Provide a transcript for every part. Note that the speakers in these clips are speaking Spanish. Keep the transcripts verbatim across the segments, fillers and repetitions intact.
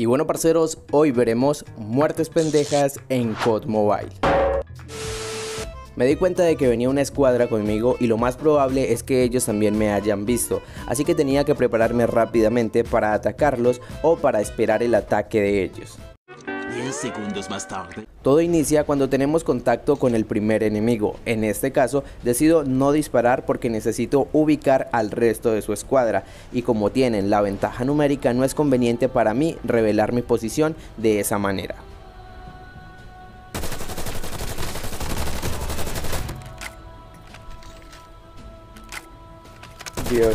Y bueno, parceros, hoy veremos muertes pendejas en C O D Mobile. Me di cuenta de que venía una escuadra conmigo y lo más probable es que ellos también me hayan visto, así que tenía que prepararme rápidamente para atacarlos o para esperar el ataque de ellos. diez segundos más tarde. Todo inicia cuando tenemos contacto con el primer enemigo. En este caso, decido no disparar porque necesito ubicar al resto de su escuadra, y como tienen la ventaja numérica, no es conveniente para mí revelar mi posición de esa manera. Dios.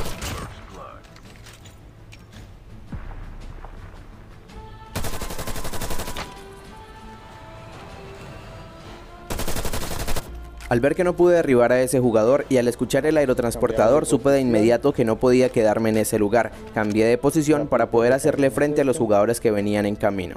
Al ver que no pude derribar a ese jugador y al escuchar el aerotransportador, supe de inmediato que no podía quedarme en ese lugar. Cambié de posición para poder hacerle frente a los jugadores que venían en camino.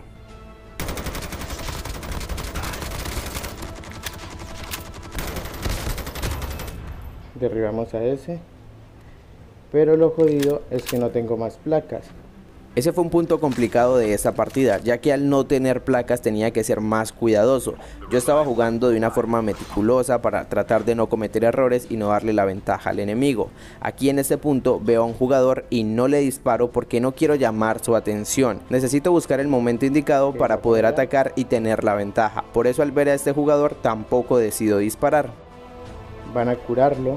Derribamos a ese. Pero lo jodido es que no tengo más placas. Ese fue un punto complicado de esta partida, ya que al no tener placas tenía que ser más cuidadoso. Yo estaba jugando de una forma meticulosa para tratar de no cometer errores y no darle la ventaja al enemigo. Aquí en este punto veo a un jugador y no le disparo porque no quiero llamar su atención. Necesito buscar el momento indicado para poder atacar y tener la ventaja. Por eso al ver a este jugador tampoco decido disparar. Van a curarlo.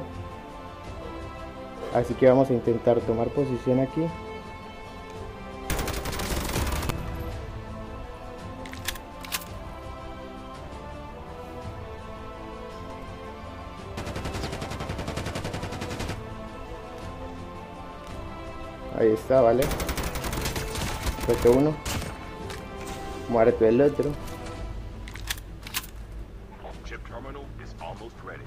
Así que vamos a intentar tomar posición aquí. Ahí está, vale. Muerto uno. Muerto el otro. Chip terminal is almost ready.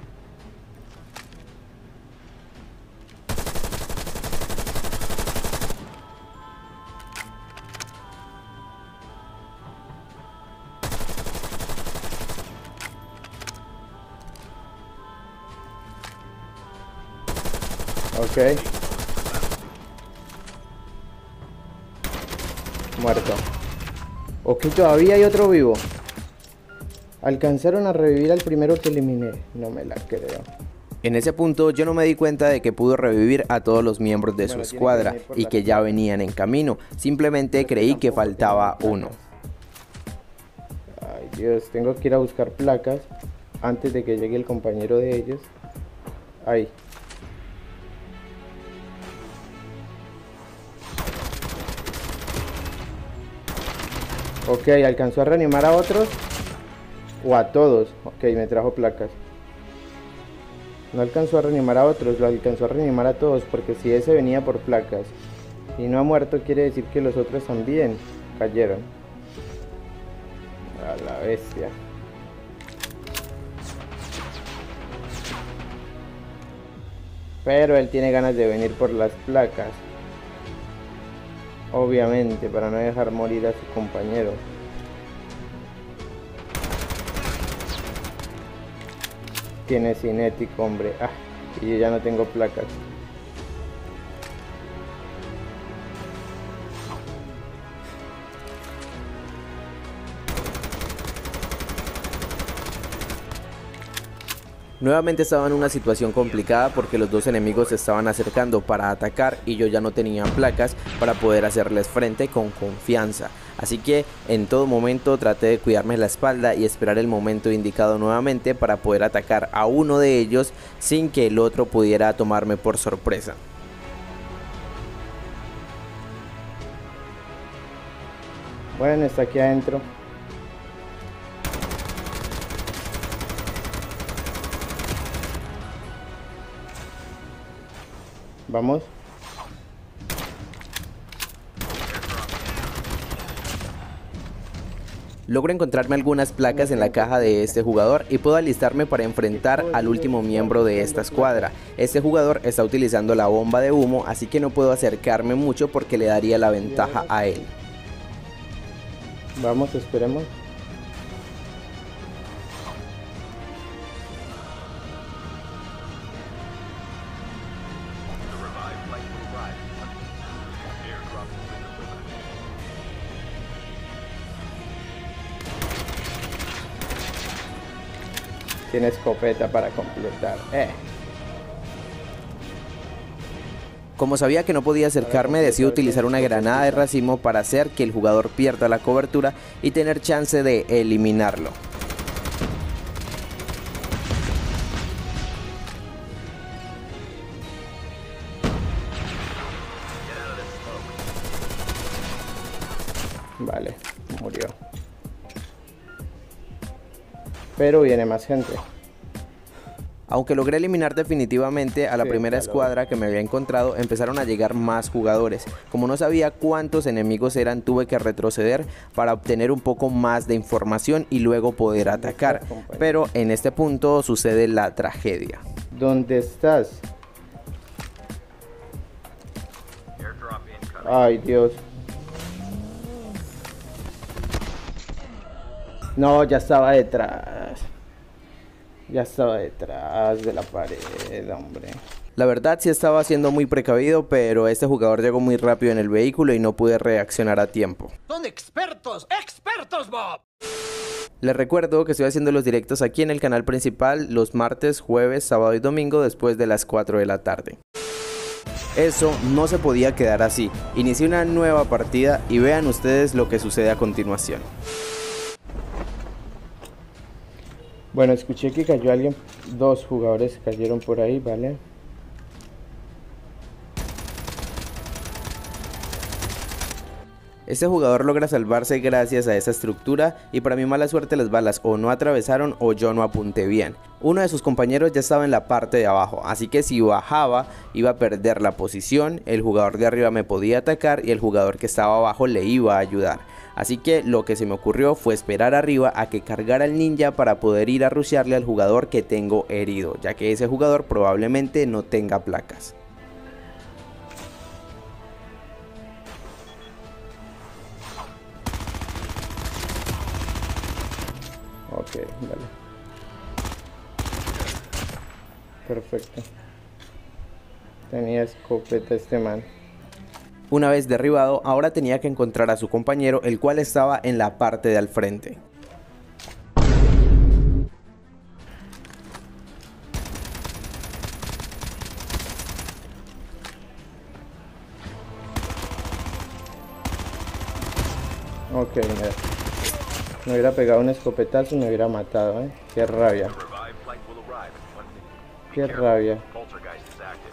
Ok. Muerto. Ok, todavía hay otro vivo. Alcanzaron a revivir al primero que eliminé. No me la creo. En ese punto yo no me di cuenta de que pudo revivir a todos los miembros de su Bueno, tiene que escuadra venir por y la que ya venían en camino. Simplemente creí que faltaba uno. Ay Dios, tengo que ir a buscar placas antes de que llegue el compañero de ellos. Ahí. Ok, alcanzó a reanimar a otros o a todos. Ok, me trajo placas. No alcanzó a reanimar a otros, lo alcanzó a reanimar a todos, porque si ese venía por placas y no ha muerto, quiere decir que los otros también cayeron. A la bestia. Pero él tiene ganas de venir por las placas. Obviamente, para no dejar morir a su compañero. Tiene cinético, hombre. Ah, y yo ya no tengo placas. Nuevamente estaba en una situación complicada porque los dos enemigos se estaban acercando para atacar y yo ya no tenía placas para poder hacerles frente con confianza. Así que en todo momento traté de cuidarme la espalda y esperar el momento indicado nuevamente para poder atacar a uno de ellos sin que el otro pudiera tomarme por sorpresa. Bueno, está aquí adentro. Vamos. Logro encontrarme algunas placas en la caja de este jugador y puedo alistarme para enfrentar al último miembro de esta escuadra. Este jugador está utilizando la bomba de humo, así que no puedo acercarme mucho porque le daría la ventaja a él. Vamos, esperemos. Tiene escopeta para completar. Eh. Como sabía que no podía acercarme, decidí utilizar una granada de racimo para hacer que el jugador pierda la cobertura y tener chance de eliminarlo. Vale, murió. Pero viene más gente. Aunque logré eliminar definitivamente a la Sí, primera claro. escuadra que me había encontrado, empezaron a llegar más jugadores. Como no sabía cuántos enemigos eran, tuve que retroceder para obtener un poco más de información y luego poder atacar. Pero en este punto sucede la tragedia. ¿Dónde estás? Ay, Dios. No, ya estaba detrás. Ya estaba detrás de la pared, hombre. La verdad sí estaba siendo muy precavido, pero este jugador llegó muy rápido en el vehículo y no pude reaccionar a tiempo. ¡Son expertos! ¡Expertos, Bob! Les recuerdo que estoy haciendo los directos aquí en el canal principal los martes, jueves, sábado y domingo después de las cuatro de la tarde. Eso no se podía quedar así. Inicié una nueva partida y vean ustedes lo que sucede a continuación. Bueno, escuché que cayó alguien. Dos jugadores cayeron por ahí, ¿vale? Este jugador logra salvarse gracias a esa estructura y para mi mala suerte las balas o no atravesaron o yo no apunté bien. Uno de sus compañeros ya estaba en la parte de abajo, así que si bajaba iba a perder la posición, el jugador de arriba me podía atacar y el jugador que estaba abajo le iba a ayudar. Así que lo que se me ocurrió fue esperar arriba a que cargara el ninja para poder ir a rushearle al jugador que tengo herido, ya que ese jugador probablemente no tenga placas. Ok, vale. Perfecto. Tenía escopeta este man. Una vez derribado, ahora tenía que encontrar a su compañero, el cual estaba en la parte de al frente. Ok, mira. Me hubiera pegado un escopetazo y me hubiera matado, eh. Qué rabia. Revived flight will arrive in one minute. Be Qué careful. rabia. Poltergeist is active.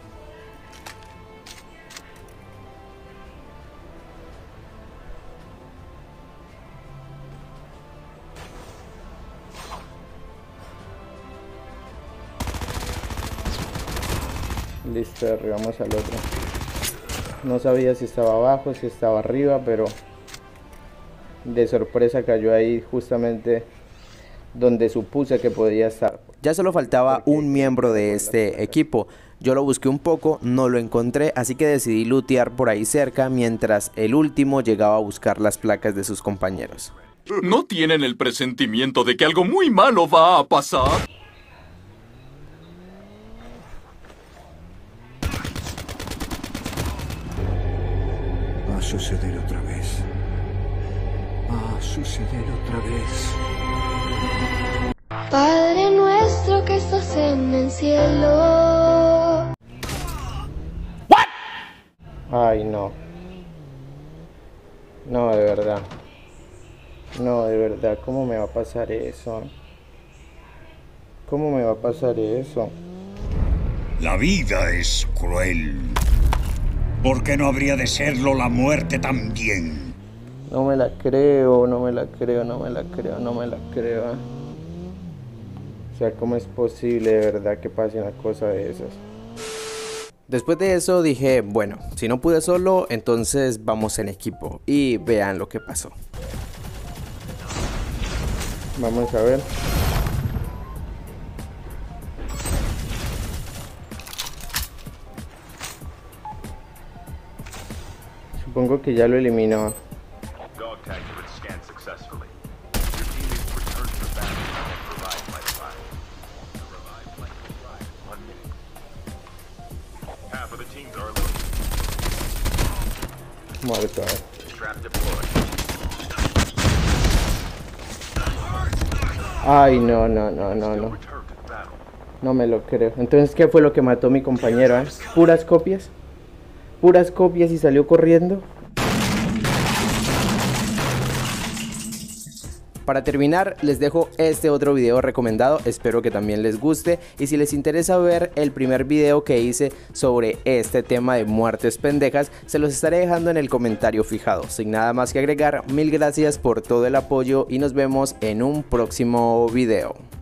Listo, derribamos al otro. No sabía si estaba abajo, si estaba arriba, pero de sorpresa cayó ahí justamente donde supuse que podía estar. Ya solo faltaba un miembro de este equipo. Yo lo busqué un poco, no lo encontré, así que decidí lootear por ahí cerca mientras el último llegaba a buscar las placas de sus compañeros. ¿No tienen el presentimiento de que algo muy malo va a pasar? Va a suceder otra vez. Va a suceder otra vez. Padre nuestro que estás en el cielo. Ay, no. No, de verdad. No, de verdad, ¿cómo me va a pasar eso? ¿Cómo me va a pasar eso? La vida es cruel. ¿Por qué no habría de serlo la muerte también? No me la creo, no me la creo, no me la creo, no me la creo. O sea, ¿cómo es posible de verdad que pase una cosa de esas? Después de eso dije, bueno, si no pude solo, entonces vamos en equipo. Y vean lo que pasó. Vamos a ver. Supongo que ya lo eliminó. Dog tag unit scanned successfully. Your teammates returned to the battle and revived by the fire. The revived flight will arrive in one minute. Half of the teams are eliminated. Muerto, eh. Trap deployed. Ay, no, no, no, no, no. No me lo creo. Entonces, ¿qué fue lo que mató a mi compañero? ¿Eh? ¿Puras copias? ¿Puras copias y salió corriendo? Para terminar, les dejo este otro video recomendado, espero que también les guste, y si les interesa ver el primer video que hice sobre este tema de muertes pendejas, se los estaré dejando en el comentario fijado. Sin nada más que agregar, mil gracias por todo el apoyo y nos vemos en un próximo video.